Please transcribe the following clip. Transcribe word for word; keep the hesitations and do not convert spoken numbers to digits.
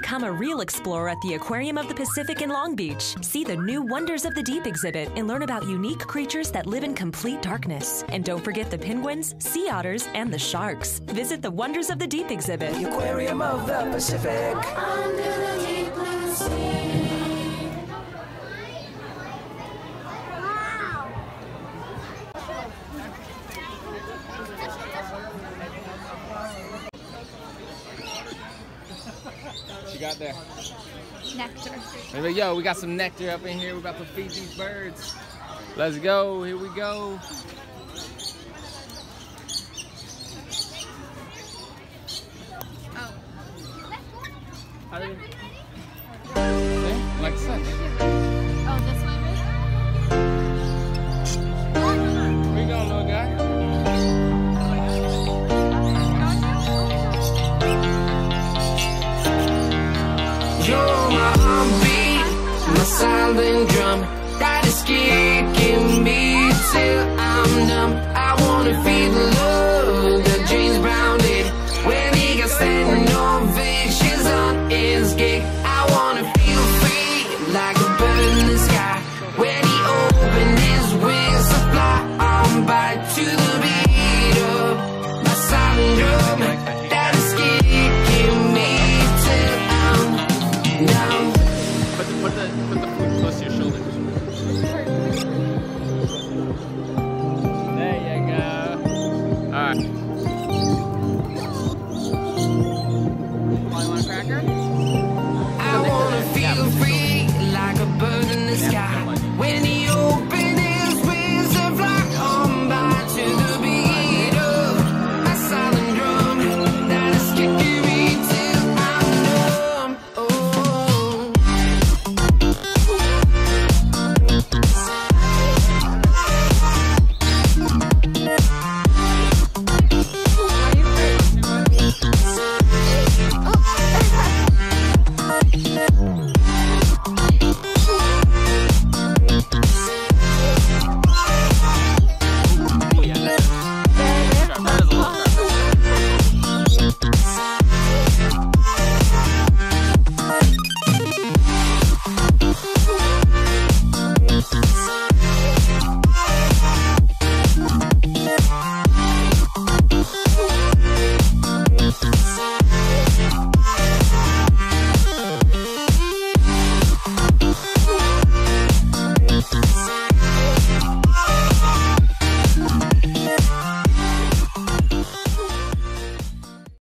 Become a real explorer at the Aquarium of the Pacific in Long Beach. See the new Wonders of the Deep exhibit and learn about unique creatures that live in complete darkness. And don't forget the penguins, sea otters, and the sharks. Visit the Wonders of the Deep exhibit. The Aquarium of the Pacific. Under the deep blue sea. What you got there? Nectar. There we go. We got some nectar up in here. We're about to feed these birds. Let's go. Here we go. Oh. How do you... Okay, like such. Oh, this way, right? Where you going, little guy? You're my heartbeat, my silent drum. That is kicking me till I'm numb. I wanna feel the love that James Brown did when he got standing